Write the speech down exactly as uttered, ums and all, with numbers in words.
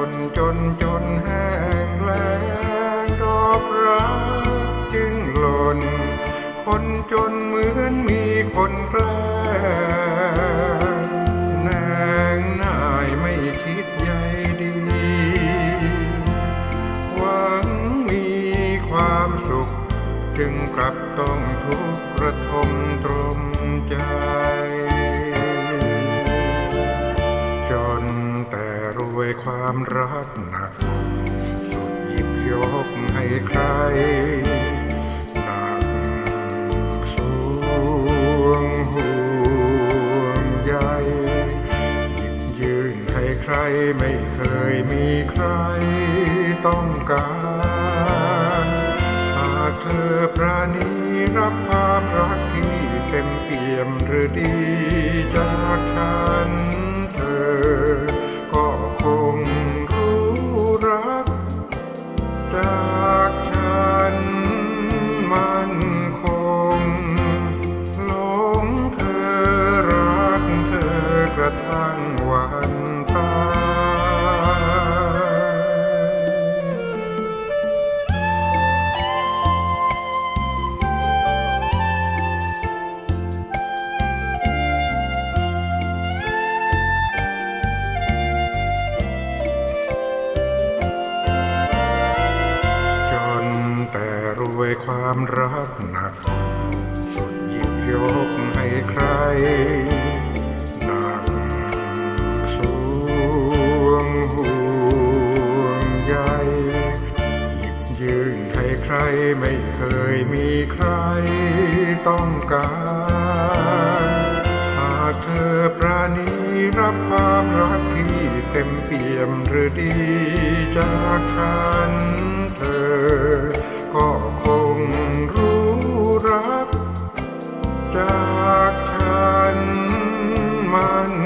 นจนจนแห้งแล้งดอกรักจึงหล่นคนจนเหมือนมีคนแกล้งแนงน่ายไม่คิดใยดีหวังมีความสุขจึงกลับต้องทุกข์ระทมตรมใจจนแต่รวยความรักหนักสุดหยิบยกให้ใครหนักสวงห่วงใยหยิบยื่นให้ใครไม่เคยมีใครต้องการหากเธอปราณีรับความรักที่เต็มเปี่ยมหรือดีจากฉันเธอก็คงรู้รักจากฉันมันคงหลงเธอรักเธอกระทั่งวันตายรวยความรักหนักสุดหยิบยกให้ใครหนักสวงห่วงใยหยิบยื่นให้ใครไม่เคยมีใครต้องการหากเธอปราณีรับความรักที่เต็มเปี่ยมหรือดีจากฉันเธอก็คงรู้รักจากฉันมัน